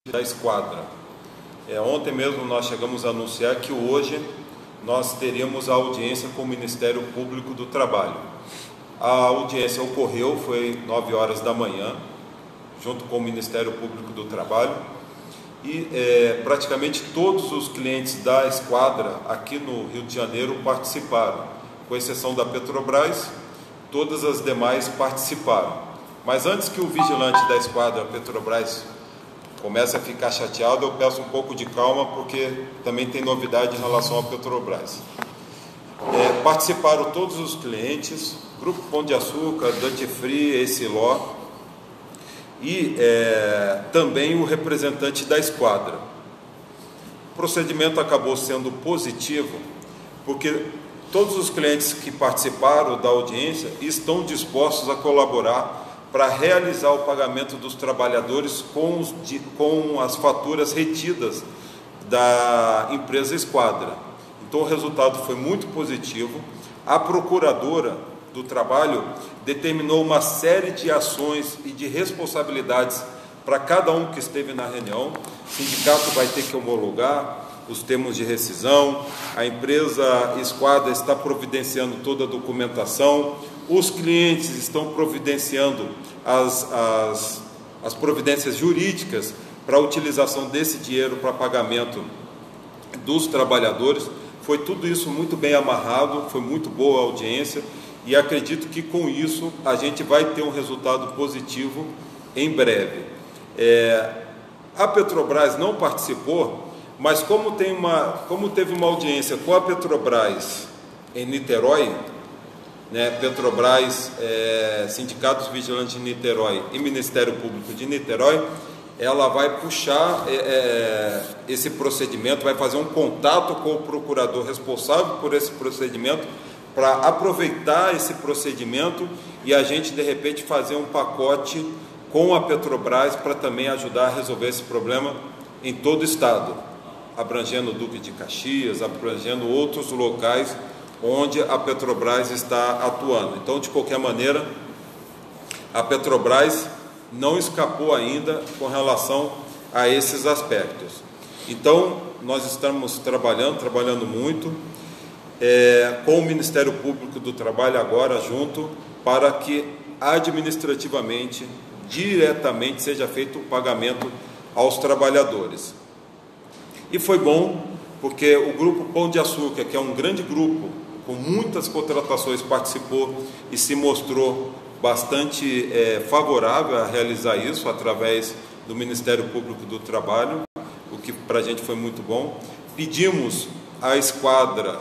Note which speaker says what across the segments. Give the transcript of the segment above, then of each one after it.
Speaker 1: da esquadra. Ontem mesmo nós chegamos a anunciar que hoje nós teríamos a audiência com o Ministério Público do Trabalho. A audiência ocorreu, foi 9 horas da manhã, junto com o Ministério Público do Trabalho, e praticamente todos os clientes da esquadra aqui no Rio de Janeiro participaram, com exceção da Petrobras, todas as demais participaram. Mas antes que o vigilante da esquadra Petrobras comece a ficar chateado, eu peço um pouco de calma, porque também tem novidade em relação à Petrobras. Participaram todos os clientes, Grupo Pão de Açúcar, Dante Free, Essilor, e também o representante da esquadra. O procedimento acabou sendo positivo, porque todos os clientes que participaram da audiência estão dispostos a colaborar para realizar o pagamento dos trabalhadores com as faturas retidas da empresa Esquadra. Então o resultado foi muito positivo. A procuradora do trabalho determinou uma série de ações e de responsabilidades para cada um que esteve na reunião. O sindicato vai ter que homologar os termos de rescisão, a empresa Esquadra está providenciando toda a documentação, os clientes estão providenciando as providências jurídicas para a utilização desse dinheiro para pagamento dos trabalhadores. Foi tudo isso muito bem amarrado, foi muito boa a audiência e acredito que com isso a gente vai ter um resultado positivo em breve. A Petrobras não participou, mas como teve uma audiência com a Petrobras em Niterói, Petrobras, Sindicatos Vigilantes de Niterói e Ministério Público de Niterói, ela vai puxar esse procedimento, vai fazer um contato com o procurador responsável por esse procedimento, para aproveitar esse procedimento e a gente, de repente, fazer um pacote com a Petrobras para também ajudar a resolver esse problema em todo o Estado, abrangendo o Duque de Caxias, abrangendo outros locais onde a Petrobras está atuando. Então, de qualquer maneira, a Petrobras não escapou ainda com relação a esses aspectos. Então, nós estamos trabalhando muito com o Ministério Público do Trabalho agora junto, para que administrativamente, diretamente, seja feito o pagamento aos trabalhadores. E foi bom, porque o Grupo Pão de Açúcar, que é um grande grupo, com muitas contratações, participou e se mostrou bastante favorável a realizar isso através do Ministério Público do Trabalho, o que para a gente foi muito bom. Pedimos à esquadra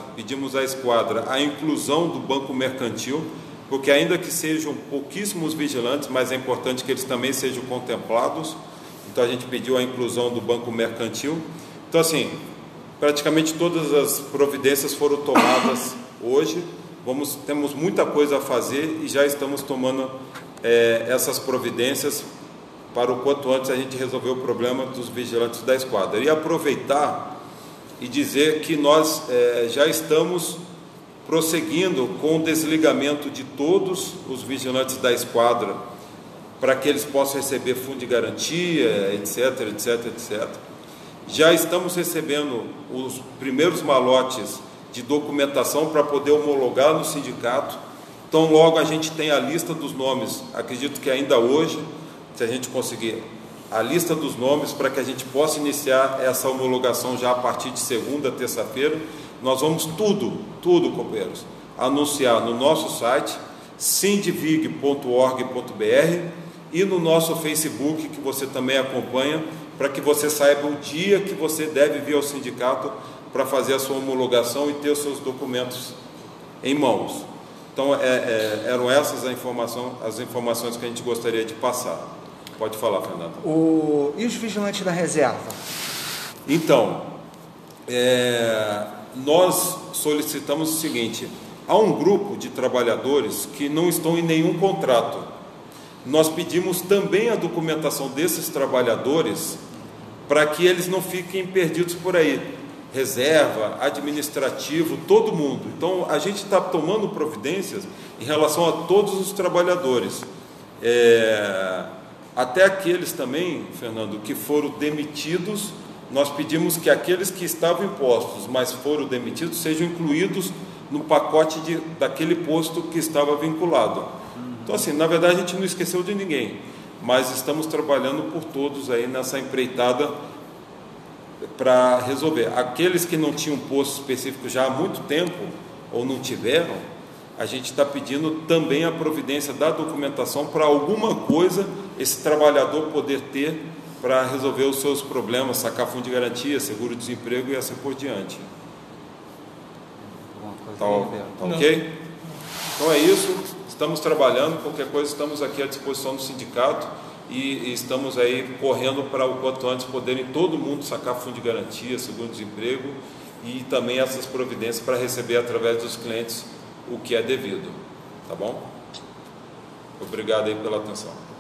Speaker 1: a inclusão do Banco Mercantil, porque ainda que sejam pouquíssimos vigilantes, mas é importante que eles também sejam contemplados. Então a gente pediu a inclusão do Banco Mercantil. Então, assim, praticamente todas as providências foram tomadas hoje. Temos muita coisa a fazer e já estamos tomando essas providências para o quanto antes a gente resolver o problema dos vigilantes da esquadra. E aproveitar e dizer que nós já estamos prosseguindo com o desligamento de todos os vigilantes da esquadra, para que eles possam receber fundo de garantia, etc, etc, etc. Já estamos recebendo os primeiros malotes de documentação para poder homologar no sindicato. Então, logo a gente tem a lista dos nomes, acredito que ainda hoje, se a gente conseguir a lista dos nomes, para que a gente possa iniciar essa homologação já a partir de segunda, terça-feira. Nós vamos tudo, companheiros, anunciar no nosso site, sindivig.org.br, e no nosso Facebook, que você também acompanha, para que você saiba o dia que você deve vir ao sindicato para fazer a sua homologação e ter os seus documentos em mãos. Então, eram essas as informações que a gente gostaria de passar. Pode falar, Fernando.
Speaker 2: E os vigilantes da reserva?
Speaker 1: Então, nós solicitamos o seguinte: há um grupo de trabalhadores que não estão em nenhum contrato. Nós pedimos também a documentação desses trabalhadores para que eles não fiquem perdidos por aí. Reserva, administrativo, todo mundo. Então, a gente está tomando providências em relação a todos os trabalhadores. Até aqueles também, Fernando, que foram demitidos, nós pedimos que aqueles que estavam em postos, mas foram demitidos, sejam incluídos no pacote daquele posto que estava vinculado. Então, assim, na verdade a gente não esqueceu de ninguém, mas estamos trabalhando por todos aí nessa empreitada para resolver. Aqueles que não tinham posto específico já há muito tempo, ou não tiveram, a gente está pedindo também a providência da documentação para alguma coisa esse trabalhador poder ter para resolver os seus problemas, sacar fundo de garantia, seguro-desemprego e assim por diante. Tá ok? Então é isso, estamos trabalhando, qualquer coisa estamos aqui à disposição do sindicato e estamos aí correndo para o quanto antes poderem todo mundo sacar fundo de garantia, seguro-desemprego e também essas providências para receber através dos clientes o que é devido, tá bom? Obrigado aí pela atenção.